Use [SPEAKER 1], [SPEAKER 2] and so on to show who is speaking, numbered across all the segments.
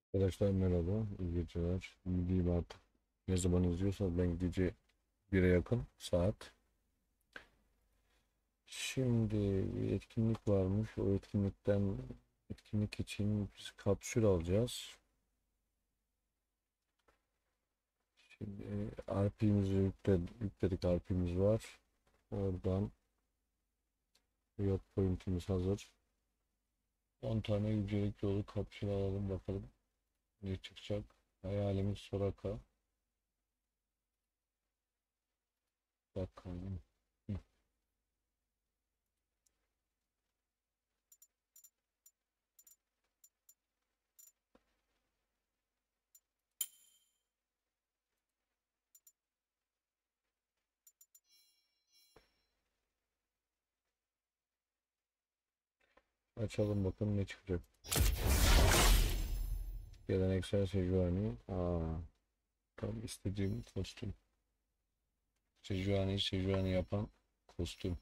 [SPEAKER 1] Arkadaşlar merhaba, iyi geceler. Diyeyim artık. Ne zaman izliyorsanız ben gece 1'e yakın saat. Şimdi bir etkinlik varmış. O etkinlik için biz kapsül alacağız. Şimdi RP'mizi yükledik, RP'miz var. Oradan yok pointimiz hazır. 10 tane yücelik yolu kapsül alalım bakalım ne çıkacak. Hayalimiz Soraka. Bakalım. Açalım bakalım ne çıkacak. Geleneksel Sejuani. Tam istediğim kostüm. Sejuani yapan kostüm.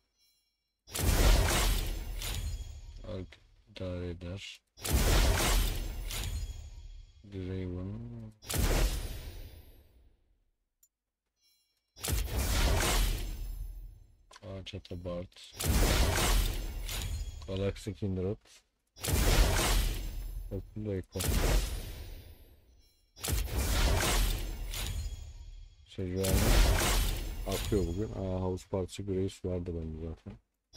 [SPEAKER 1] Ark idare eder. Draven. Ağaç Atabart. Galaxy Kindred. Okul Eko. Sejuani akıyor bugün. House Partisi Grace vardı bende zaten.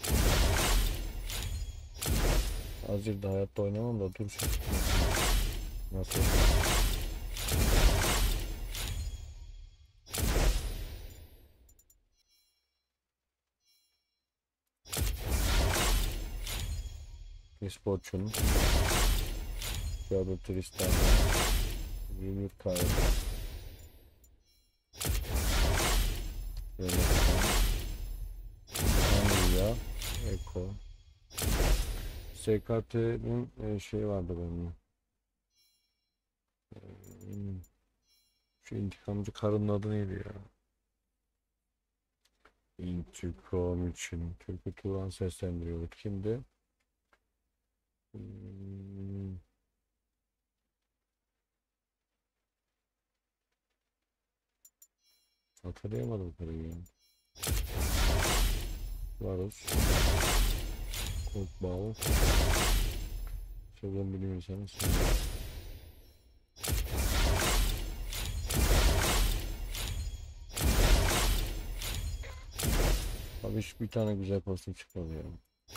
[SPEAKER 1] Azir'de hayatta oynamam da dur şimdi. Nasıl? Miss Fortune. Shadow Tristan. Ymir Kair. Anilya. Eko. SKT'nin şey vardı benim. Şu intikamcı karının adı neydi ya? İntikam için Türkü Turan seslendiriyordu. Kimdi? Hmm, hatırlayamadım karıyı ya. Varus. Kurtbal. Sezon biliyorsanız. Abi hiç bir tane güzel kostüm çıkmadı ya.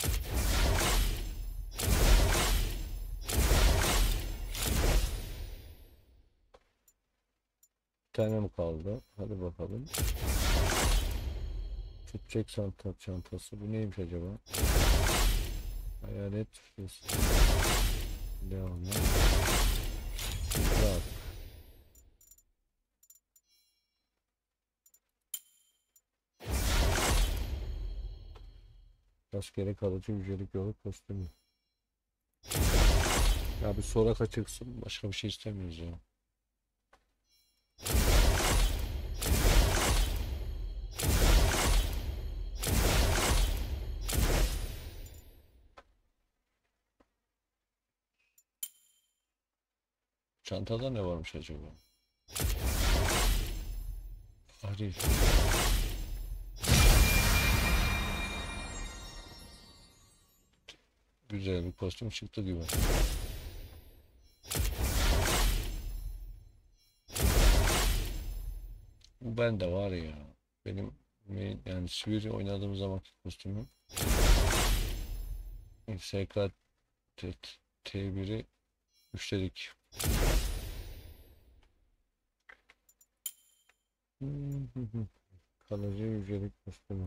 [SPEAKER 1] Bir tane mi kaldı? Hadi bakalım. Tutacak çantası. Bu neymiş acaba? Hayalet Leona. Bak. Rastgele kalıcı yücelik yolu kostümü. Ya bir Soraka çıksın. Başka bir şey istemiyoruz ya. Çantada ne varmış acaba? Arif. Güzel bir kostüm çıktı gibi. Bu bende var ya. Benim yani Sivri oynadığım zaman kostümüm. SK T1'i üçledik. Kalıcı yücelik kostümü.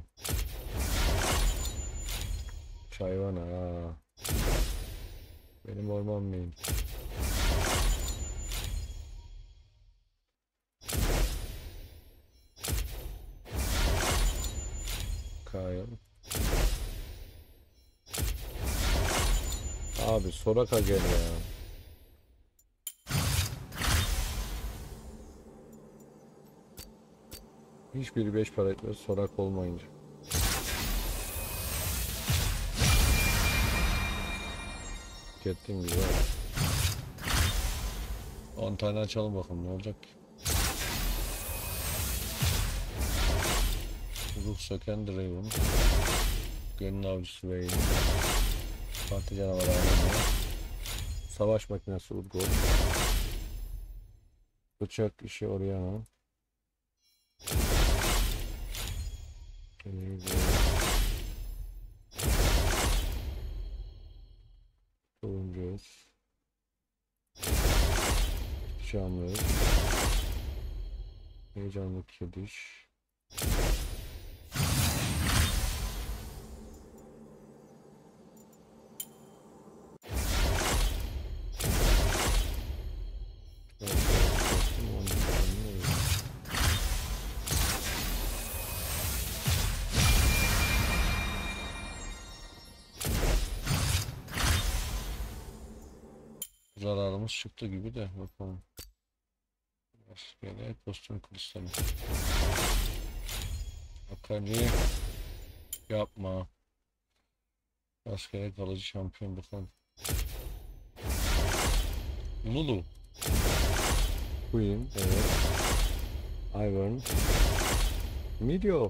[SPEAKER 1] Çayvan ha. Benim orman main. Kayan. Abi Soraka gel ya. Hiçbiri 5 para etmez Soraka olmayınca. Tükettim güzel. 10 tane açalım bakalım ne olacak ki. Ruh söken Draven. Gönül avcısı Vayne. Parti canavarı Armenia. Savaş makinesi Urgot. Bıçak işi Orianna. Turuncu. Şamlı. Heyecanlı kediş. Zararımız çıktı gibi de bakalım. Rastgele kostüm kılıçları. Akali yapma. Rastgele kalıcı şampiyon bakalım. Lulu. Queen, evet. Ivern. Meteor.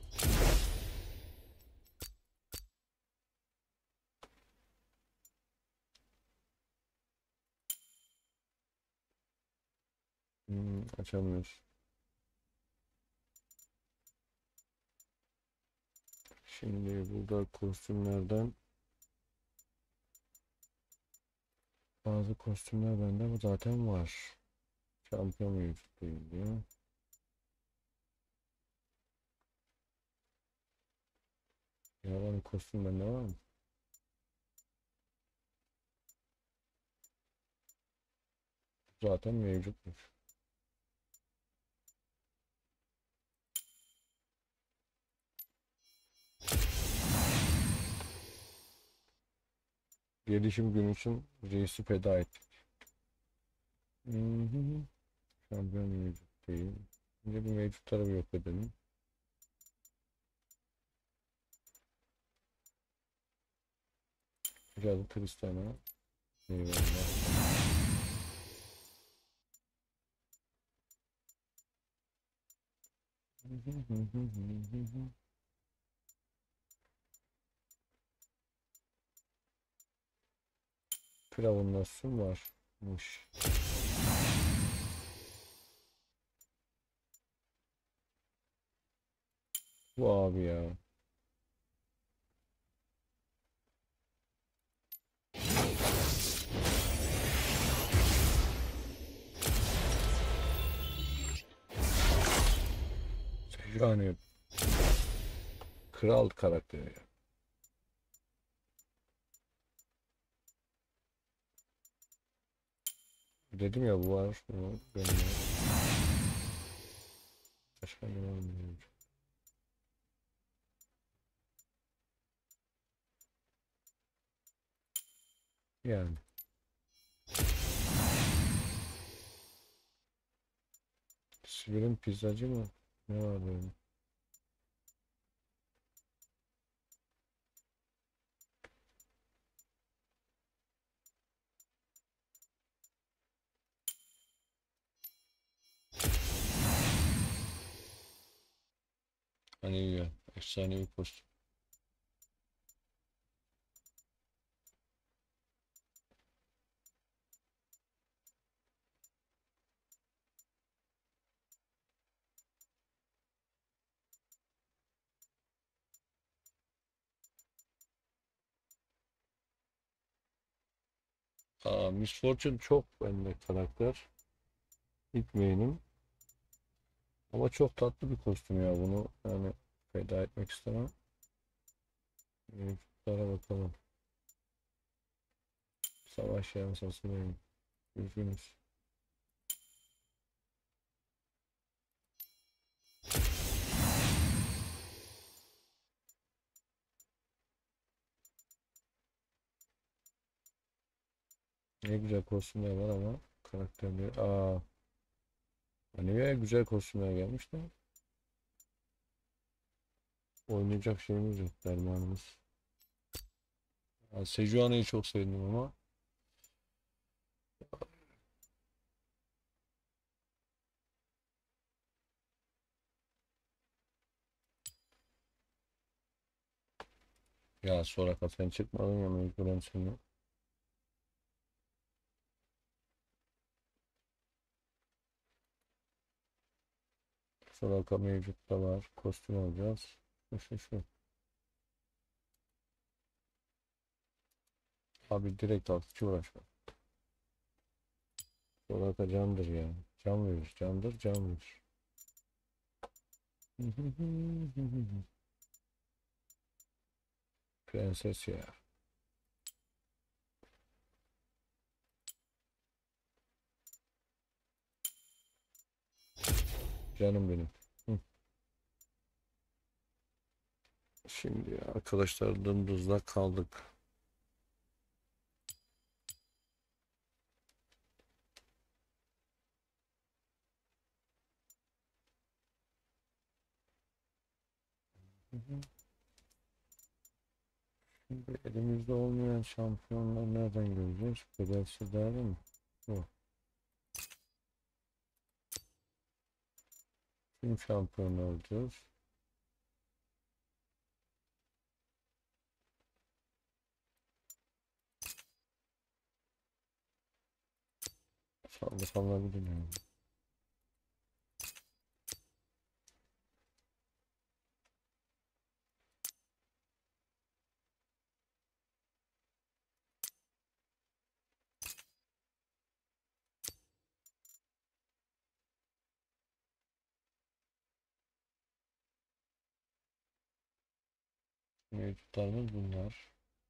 [SPEAKER 1] Açamıyoruz. Şimdi burada kostümlerden bazı kostümler bende bu zaten var. Şampiyon mevcut değil diyor. Yalan kostüm bende var mı? Zaten mevcutmuş. Gelişim günü için reisi feda ettik. Hı hı. Şampiyon mevcut değil. Şimdi bu mevcutları bir yok edelim. Biraz Tristana. Eyvallah. Firavun nasıl varmış. Bu abi ya. Yani kral karakteri ya. Dedim ya bu var. Bu benim. Başka ne var mı? Yani. Sibir'in pizzacı mı? Ne var benim? Hani ya. Efsanevi kostüm. Aa, Miss Fortune çok bende karakter. İlk main'im. Ama çok tatlı bir kostüm ya bunu yani feda etmek istemem. Mevcutlara bakalım. Savaş yansasındayım. Üzgünüz. Ne güzel kostümler var ama karakterleri. Aa, Anivea güzel kostümler gelmiş de oynayacak şeyimiz yok, dermanımız. Yani Sejuani'yi çok sevdim ama Ya Soraka sen çıkmadın ya mecburen seni. Soraka mevcut da var. Kostüm alacağız. Şu. Abi direkt al. Hiç uğraşma. Soraka candır ya. Can verir. Candır can verir. Prenses ya. Canım benim. Hı. Şimdi arkadaşlar dımdızla kaldık. Şimdi elimizde olmayan şampiyonlar nereden göreceğiz? Bedelsiz değerli mi? Yok. Tüm şampiyonlar alacağız. Sallayabilirim yani. Mevcutlarımız bunlar.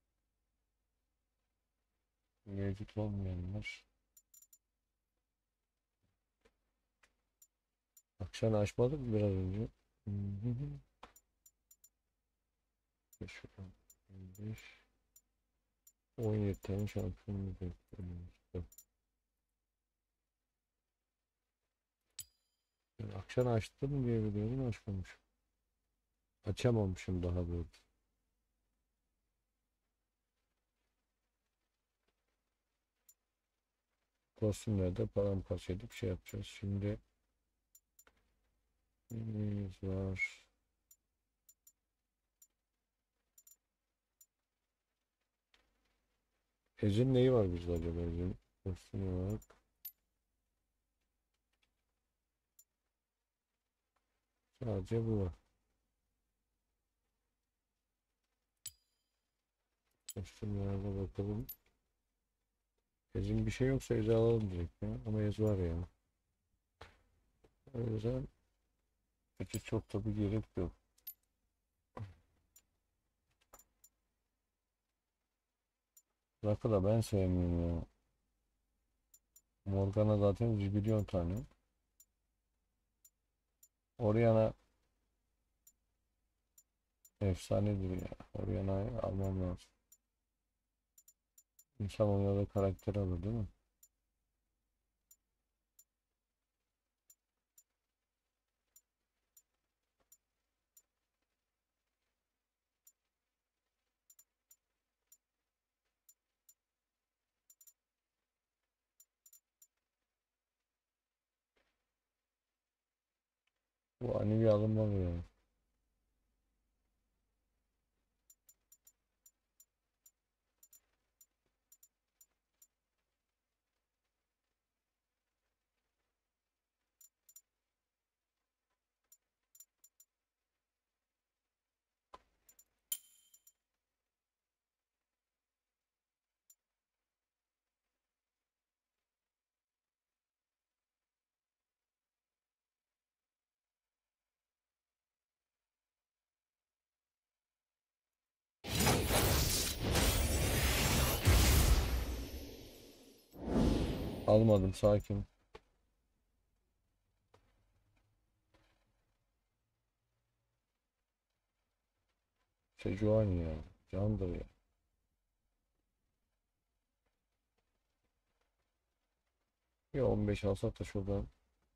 [SPEAKER 1] Mevcut olmayanlar. Akşam açmadık mı biraz önce? Hı hı. Şuradan 15, 17 tane şampiyonluk bekliyoruz. Ben akşam açtım diye biliyorum açmamışım. Açamamışım daha doğrusu. Kostümlerde paramparça edip şey yapacağız. Şimdi neyimiz var? Ezin neyi var bizde acaba Ezin? Kostümü var. Sadece bu var. Kostümlerde bakalım. Ezin bir şey yoksa Ezi alalım direkt ya. Ama Ez var ya. O yüzden hiç çok da bir gerek yok. Rakı da ben sevmiyorum ya. Morgana zaten zibilyon tane. Oriana efsanedir ya. Oriana'yı almam lazım. İnsan ona da karakter alır değil mi? Bu anime alınmalı ya. Almadım sakin. Sejuani ya. Candır ya. Ya 15 alsak da şuradan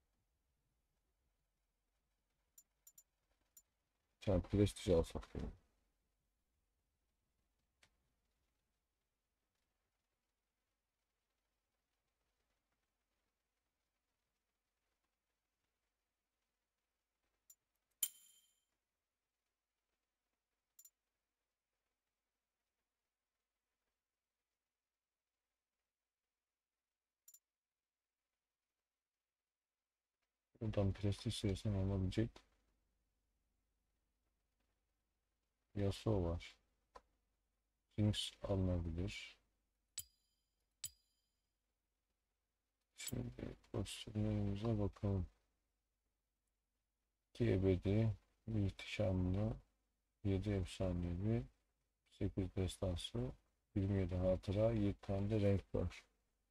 [SPEAKER 1] sen prestij alsak ya. Buradan prestij seviyesini alabilecek Yasuo var. Jinx alınabilir. Şimdi kostümlerimize bakalım. 2 ebedi, bir ihtişamlı, 7 efsanevi, 8 destansı, 27 hatıra, 7 tane de renk var.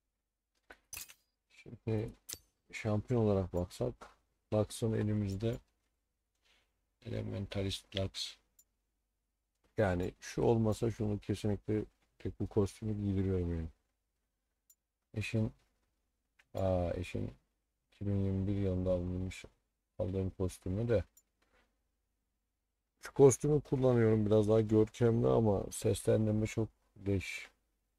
[SPEAKER 1] Şimdi şampiyon olarak baksak, Lux'ın elimizde Elementalist Lux. Yani şu olmasa şunu kesinlikle tek bu kostümü giydiriyorum yani. Eşin eşin 2021 yılında alınmış aldığım kostümü de şu kostümü kullanıyorum biraz daha görkemli ama seslendirme çok leş.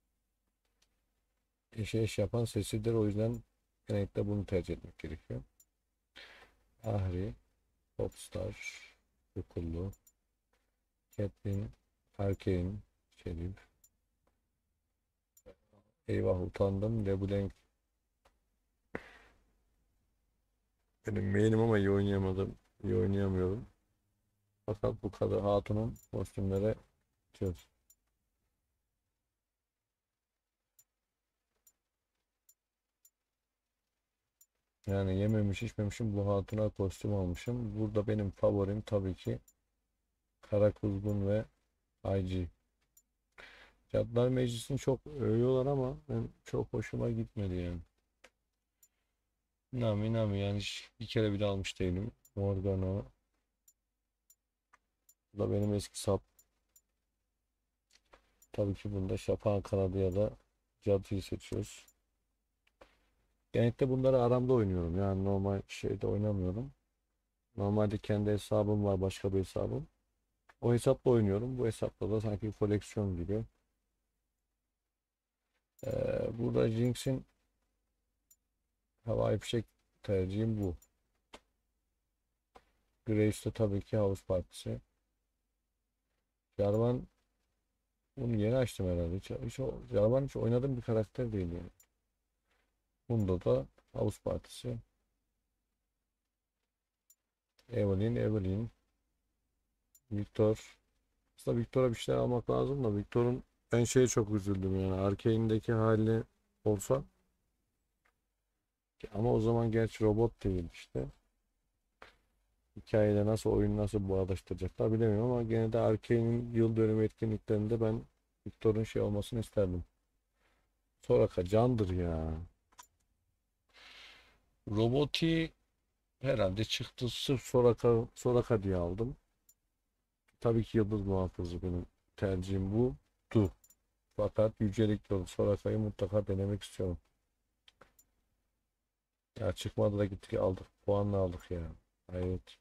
[SPEAKER 1] Eşe eş yapan sesidir, o yüzden genellikle bunu tercih etmek gerekiyor. Ahri, Popstar, Okullu, Catelyn, Arcane, Şerif. Eyvah utandım. LeBlanc benim main'im ama iyi oynayamadım. İyi oynayamıyorum. Fakat bu kadar hatunun kostümlere çöz. Yani yememiş içmemişim, bu hatuna kostüm almışım. Burada benim favorim tabii ki Kara Kuzgun ve IG. Cadılar Meclisi'ni çok övüyorlar ama ben çok hoşuma gitmedi yani. Nami Nami yani hiç bir kere bile almış değilim. Morgana. Bu da benim eski sap. Tabii ki bunda Şafak'ın kanadı ya da Cadı'yı seçiyoruz. Genellikle bunları aramda oynuyorum. Yani normal şeyde oynamıyorum. Normalde kendi hesabım var, başka bir hesabım. O hesapla oynuyorum. Bu hesapla da sanki koleksiyon gibi. Burada Jinx'in havai fişek tercihim bu. Grace de tabii ki House Partisi. Jarvan bunu yeni açtım herhalde. Jarvan hiç oynadığım bir karakter değil yani. Bunda da House Partisi. Evelyn, Victor. Aslında Victor'a bir şeyler almak lazım da Victor'un ben şeye çok üzüldüm yani. Arkane'deki hali olsa ama o zaman gerçi robot değil işte. Hikayede nasıl oyun nasıl bağdaştıracaklar bilemiyorum ama gene de Arkane'in yıl dönümü etkinliklerinde ben Victor'un şey olmasını isterdim. Soraka candır ya. Roboti herhalde çıktı sırf Soraka diye aldım. Tabii ki Yıldız Muhafızı benim tercihim bu. Fakat yücelik yolu Soraka'yı mutlaka denemek istiyorum. Ya çıkmadı da gittik aldık. Puanla aldık ya. Evet.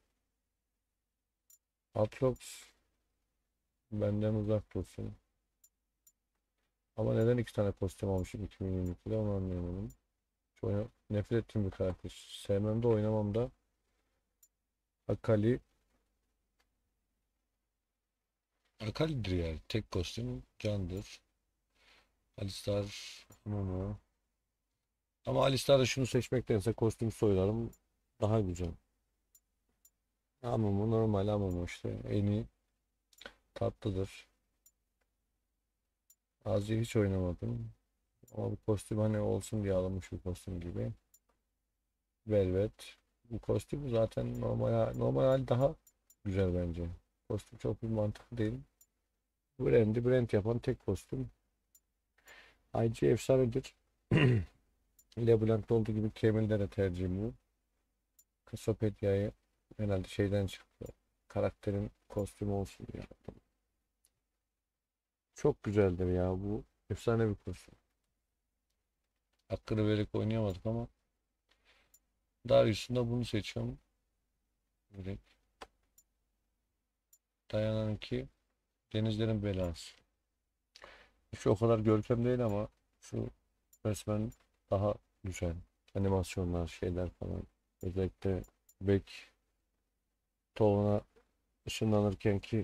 [SPEAKER 1] Atrox benden uzak dursun. Ama neden iki tane kostüm almışım 2022'de onu anlayamadım. Nefret ettiğim bir karakter. Sevmem de oynamam da. Akali. Akali'dir yani. Tek kostüm candır. Alistar. Amumu. Ama Alistar'da şunu seçmektense kostüm soylarım daha güzel. Amumu normal Amumu işte. En iyi tatlıdır. Azıcık hiç oynamadım. Ama bu kostüm hani olsun diye alınmış bir kostüm gibi. Velvet. Bu kostüm zaten normal hali daha güzel bence. Kostüm çok bir mantıklı değil. Brand yapan tek kostüm. IG efsanedir. LeBlanc'ta olduğu gibi Camille'lere tercihim bu. Cassiopeia herhalde şeyden çıktı. Karakterin kostümü olsun ya. Çok güzeldir ya bu. Efsane bir kostüm. Hakkını vererek oynayamadık ama Darius'un da bunu seçiyorum. Direkt. Dayananın ki denizlerin belası. Şu o kadar görkem değil ama şu resmen daha güzel. Animasyonlar, şeyler falan. Özellikle Beck Town'a ışınlanırken ki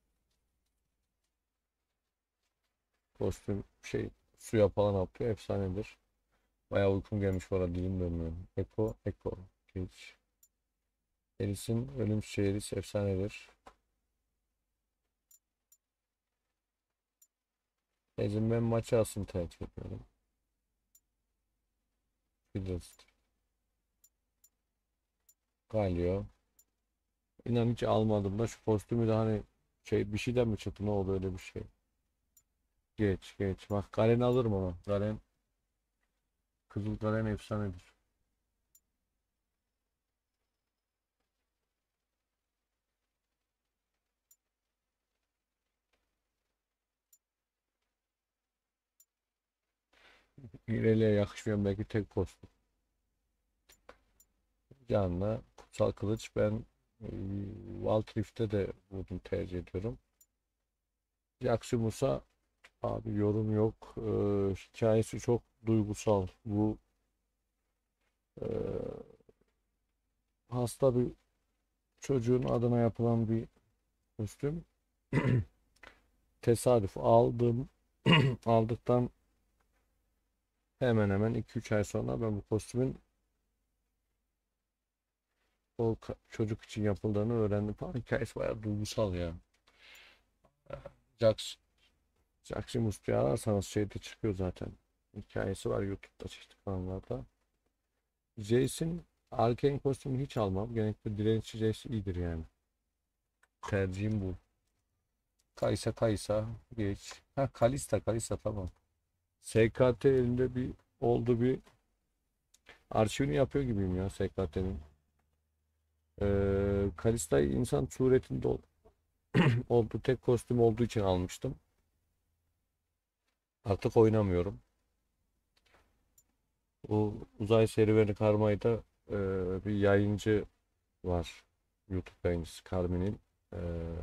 [SPEAKER 1] kostüm şey suya falan atlıyor. Efsanedir. Bayağı uykum gelmiş bu arada dilim dönmüyor. Eko. Hiç. Eris'in ölüm serisi efsanedir. Ecim ben maçı aslında tercih ediyorum. Fiddleston. Galio. İnan hiç almadım da şu kostümü de hani şey bir şeyden mi çıktı, ne oldu öyle bir şey. Geç geç. Bak Garen alırım ama. Garen, Kızıl Garen efsanedir. İrelia'ya yakışmayan belki tek kostüm. Canla Kutsal Kılıç, ben Wild Rift'te de bunu tercih ediyorum. Jaximus'a abi yorum yok. Hikayesi çok duygusal. Bu e, hasta bir çocuğun adına yapılan bir kostüm. Tesadüf aldım. Aldıktan hemen hemen 2-3 ay sonra ben bu kostümün çocuk için yapıldığını öğrendim falan. Hikayesi bayağı duygusal ya. Jax, Jaximus diye ararsanız şeyde çıkıyor zaten. Hikayesi var YouTube'da, çeşitli kanallarda. Jace'in Arcane kostümünü hiç almam. Genellikle dirençli Jace iyidir yani. Tercihim bu. Kaysa geç. Ha, Kalista tamam. SKT elinde bir oldu, bir arşivini yapıyor gibiyim ya SKT'nin. Kalista'yı insan suretinde olduğu tek kostüm olduğu için almıştım. Artık oynamıyorum. Bu uzay serüveni karmayı da bir yayıncı var. YouTube yayıncısı Carmen'in. Eee,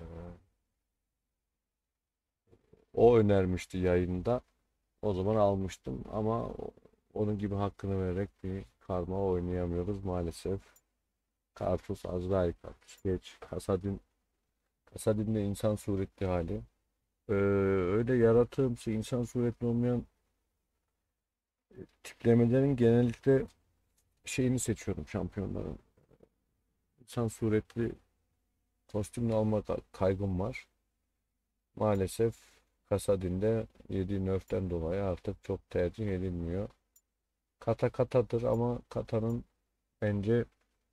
[SPEAKER 1] o önermişti yayında. O zaman almıştım ama onun gibi hakkını vererek bir karma oynayamıyoruz maalesef. Kartus, Azrail Kartus, geç. Kasadin de insan suretli hali. Öyle yaratığımsı insan suretli olmayan tiplemelerin genellikle şeyini seçiyorum, şampiyonların. İnsan suretli kostümünü alma kaygım var. Maalesef Kasadin'de yediği nöften dolayı artık çok tercih edilmiyor. Kata katadır ama katanın bence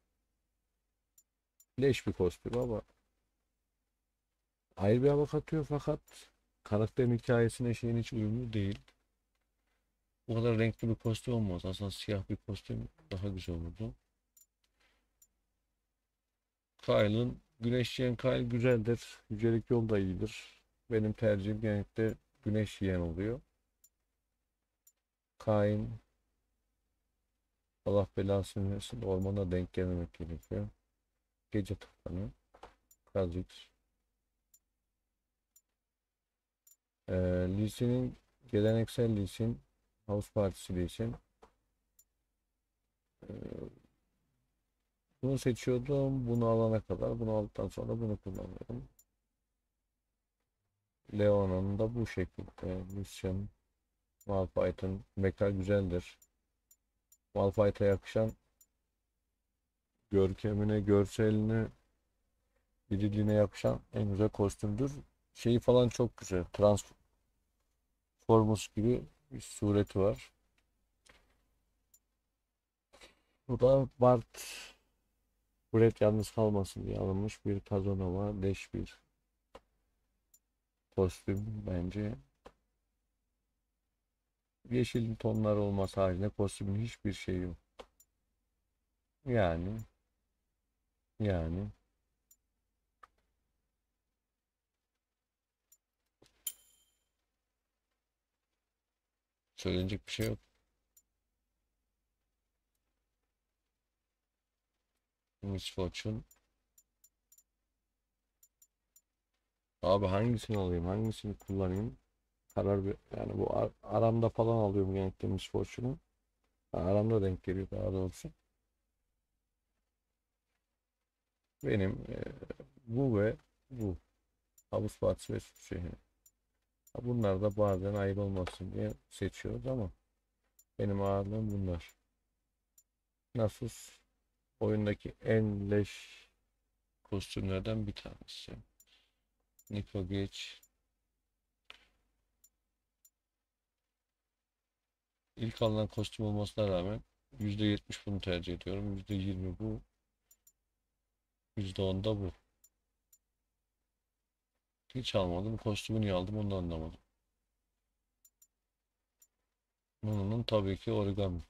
[SPEAKER 1] leş bir kostüm ama ayrı bir hava katıyor, fakat karakterin hikayesine şeyin hiç uyumlu değil. Bu kadar renkli bir kostüm olmaz. Aslında siyah bir kostüm daha güzel olurdu. Kyle'ın güneş yiyen Kyle güzeldir. Yücelik yol da iyidir. Benim tercihim genellikle güneş yiyen oluyor. Kain, Allah belasını versin, ormana denk gelmemek gerekiyor. Gece tıklanıyor. Kha'Zix. Lee Sin'in geleneksel Lee Sin, House Partisi Lee Sin. Ee, bunu seçiyordum. Bunu alana kadar. Bunu aldıktan sonra bunu kullanıyorum. Leona'nın da bu şekilde. Lucian, Malphite'ın mecha güzeldir. Malphite'a yakışan görkemine, görseline, diriliğine yakışan en güzel kostümdür. Şeyi falan çok güzel. Transformers gibi bir sureti var. Bu da Bart Brett yalnız kalmasın diye alınmış bir Kazanova leş bir kostüm bence. Yeşil tonlar olması halinde kostümün hiçbir şeyi yok. Yani yani söylenecek bir şey yok. Miss Fortune. Abi hangisini alayım, hangisini kullanayım? Karar bir, yani bu aramda falan alıyorum genellikle Miss Fortune'u. Aramda denk geliyor daha doğrusu. Benim bu ve bu. Havuz partisi ve süt şehri. Bunlar da bazen ayıp olmasın diye seçiyoruz ama benim ağırlığım bunlar. Nasus oyundaki en leş kostümlerden bir tanesi. Niko geç. İlk alınan kostüm olmasına rağmen %70 bunu tercih ediyorum. %20 bu. %10 da bu. Hiç almadım. Kostümü niye aldım onu da anlamadım. Bunun tabii ki origami.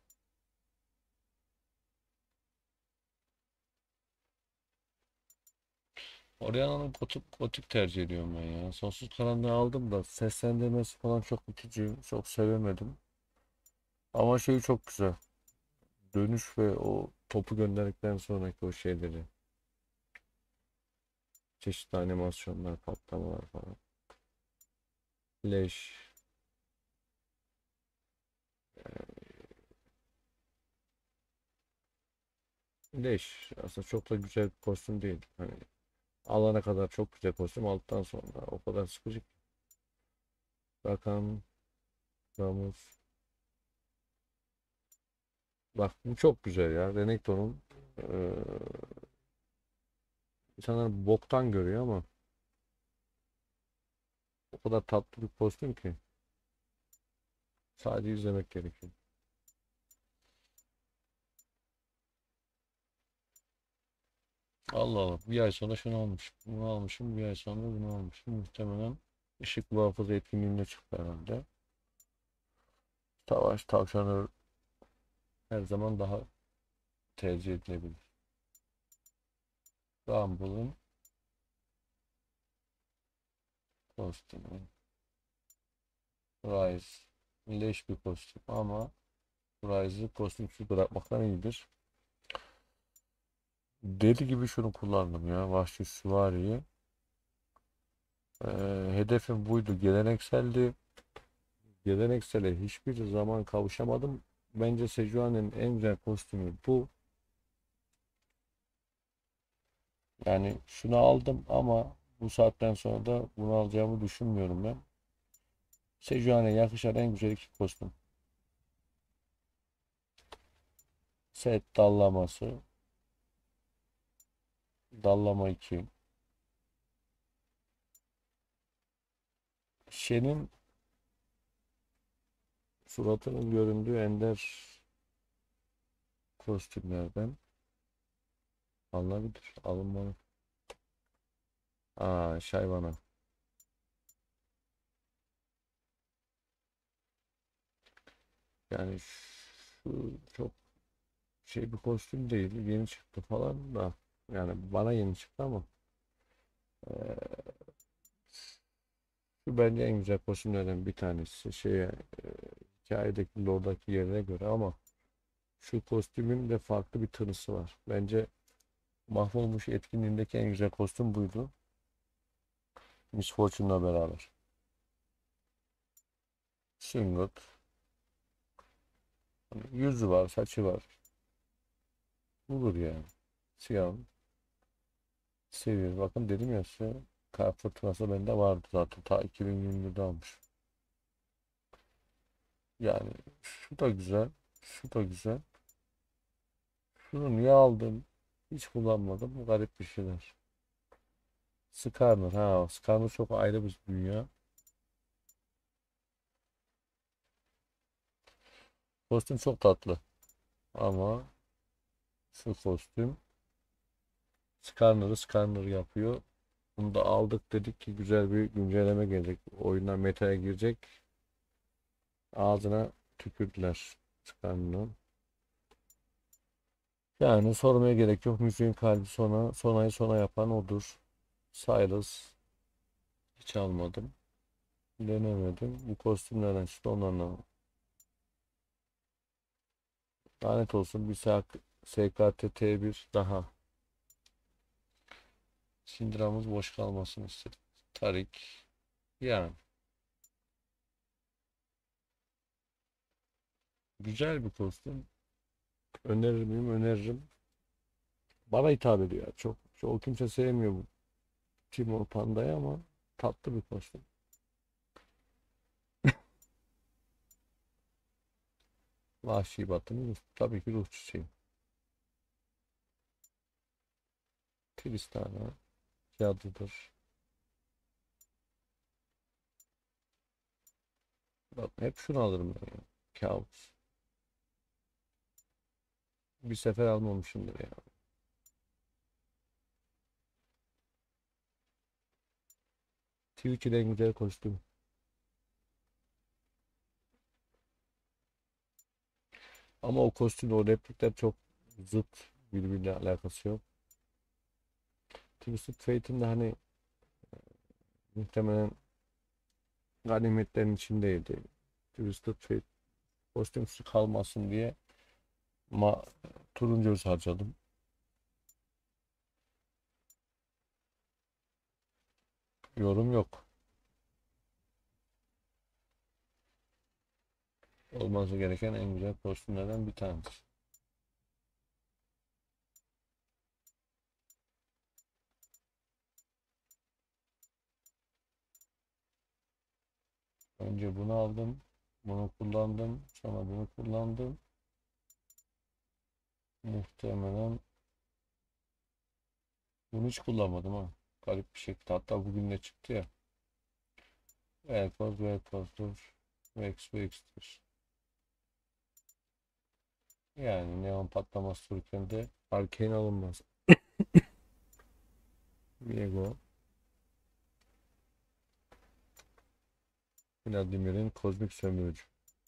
[SPEAKER 1] Oriana'nın gotik tercih ediyorum ben ya. Sonsuz karanlığı aldım da seslendirmesi falan çok itici. Çok sevemedim. Ama şey çok güzel. Dönüş ve o topu gönderdikten sonraki o şeyleri. Çeşitli animasyonlar, patlamalar falan. Leş. Leş. Aslında çok da güzel bir kostüm değil. Hani alana kadar çok güzel kostüm aldıktan sonra o kadar sıkıcı. Rakan, Ramus. Bak bu çok güzel ya. Renekton'un insanlar boktan görüyor ama o kadar tatlı bir kostüm ki sadece izlemek gerekiyor. Allah Allah. Bir ay sonra şunu almışım. Bunu almışım. Bir ay sonra bunu almışım. Muhtemelen ışık muhafızı etkinliğinde çıktı herhalde. Savaş tavşanı her zaman daha tercih edilebilir. Rumble'ın kostümü. Rise. Leş bir kostüm ama Rise'ı kostümsüz bırakmaktan iyidir. Deli gibi şunu kullandım ya. Vahşi Süvari'yi. Hedefim buydu. Gelenekseldi. Geleneksele hiçbir zaman kavuşamadım. Bence Sejuani'nin en güzel kostümü bu. Yani şunu aldım ama bu saatten sonra da bunu alacağımı düşünmüyorum ben. Sejuani'ye yakışan en güzel iki kostüm. Set dallaması. Dallama 2. Shen'in suratının göründüğü ender kostümlerden alınabilir. Alınmalı. Aa, Shyvana. Yani şu çok şey bir kostüm değil. Yeni çıktı falan da. Yani bana yeni çıktı ama şu bence en güzel kostümlerden bir tanesi. Hikayedeki Lord'daki yerine göre ama şu kostümün de farklı bir tınısı var. Bence Mahvolmuş etkinliğindeki en güzel kostüm buydu. Miss Fortune'la beraber. Singot. Yüzü var, saçı var. Bulur yani. Siyah. Seviyor. Bakın dedim ya size. Kar fırtınası bende vardı zaten. Ta 2021'de almış. Yani şu da güzel. Şu da güzel. Şunu niye aldım? Hiç kullanmadım. Garip bir şeyler. Skarner. Ha, Skarner çok ayrı bir dünya. Kostüm çok tatlı. Ama şu kostüm Skarner yapıyor. Bunu da aldık dedik ki güzel bir güncelleme gelecek. Oyundan meta'ya girecek. Ağzına tükürdüler Skarner'ın. Yani sormaya gerek yok. Müziğin kalbi sonayı sona yapan odur. Cyrus hiç almadım. Denemedim. Bu kostümlerden işte onlarla. Lanet olsun bir SKT T1 daha. Sindiramız boş kalmasını istedim. Tarik. Yani güzel bir kostüm. Önerir miyim? Öneririm. Bana hitap ediyor. Çok kimse sevmiyor bu Timur Panda'yı ama tatlı bir kostüm. Vahşi Batı'nın tabii ki ruh çiçeği. Tristana. Cadıdır. Bak hep şunu alırım ben ya. Kabus. Bir sefer almamışımdır ya. Twitch'in en güzel kostüm. Ama o kostümle o replikler çok zıt. Birbiriyle alakası yok. Twisted Fate'in de hani muhtemelen ganimetlerin içindeydi. Twisted Fate kostümsüz kalmasın diye ma turuncu harcadım. Yorum yok. Olması gereken en güzel kostümlerden bir tanesi. Önce bunu aldım. Bunu kullandım. Sonra bunu kullandım. Muhtemelen bunu hiç kullanmadım ha. Garip bir şekilde. Hatta bugün de çıktı ya. Velkoz'dur. Vex'tir. Yani neon patlaması dururken de Arcane alınmaz. Viego. Vladimir'in kozmik sömürücü.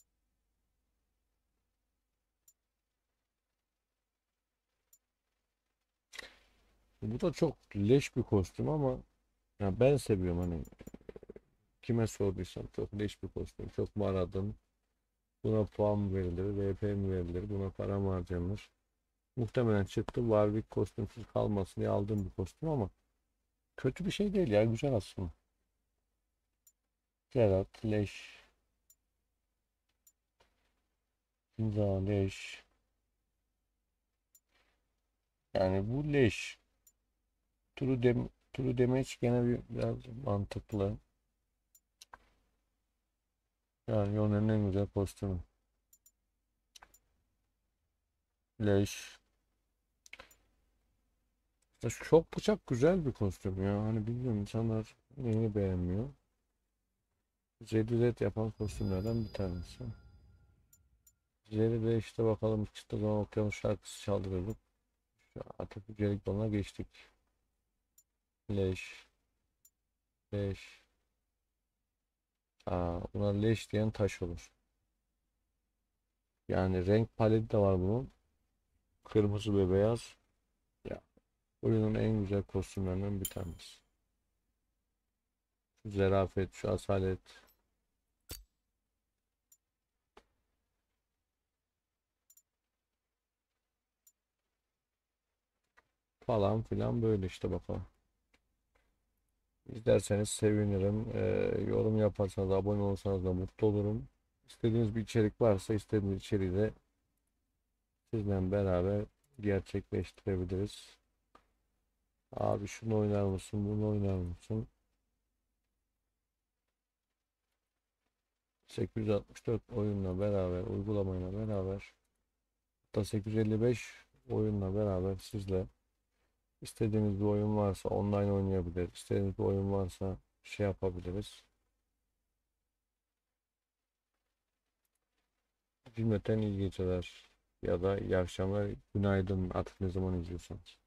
[SPEAKER 1] Bu da çok leş bir kostüm ama ya ben seviyorum hani kime sorduysam çok leş bir kostüm. Çok mu aradın? Buna puan mı verilir? VP mi verilir? Buna para mı harcanır? Muhtemelen çıktı. Warwick kostümsüz kalmasın diye aldığım bir kostüm ama kötü bir şey değil ya. Güzel aslında. Geralt, leş. İmza, leş. Yani bu leş. True Damage gene biraz mantıklı. Yani Yone'nin en güzel kostümü. Leş. Ya çok bıçak güzel bir kostüm ya. Hani bilmiyorum insanlar neyini beğenmiyor. Zed'ü yapan kostümlerden bir tanesi. Zed'de işte bakalım çıktığı zaman okyanus şarkısı çaldırıyorduk. Artık yücelik yoluna geçtik. Leş. Leş. Buna leş diyen taş olur. Yani renk paleti de var bunun. Kırmızı ve beyaz. Ya, oyunun en güzel kostümlerinden bir tanesi. Şu zerafet, şu asalet falan filan böyle işte bakalım. İzlerseniz sevinirim. Yorum yaparsanız, abone olursanız da mutlu olurum. İstediğiniz bir içerik varsa istediğiniz içeriği de sizle beraber gerçekleştirebiliriz. Abi şunu oynar mısın, bunu oynar mısın? 864 oyunla beraber, uygulamayla beraber, hatta 855 oyunla beraber sizle istediğiniz bir oyun varsa online oynayabiliriz. İstediğiniz bir oyun varsa şey yapabiliriz. Cümleten iyi geceler ya da iyi akşamlar, günaydın artık ne zaman izliyorsanız.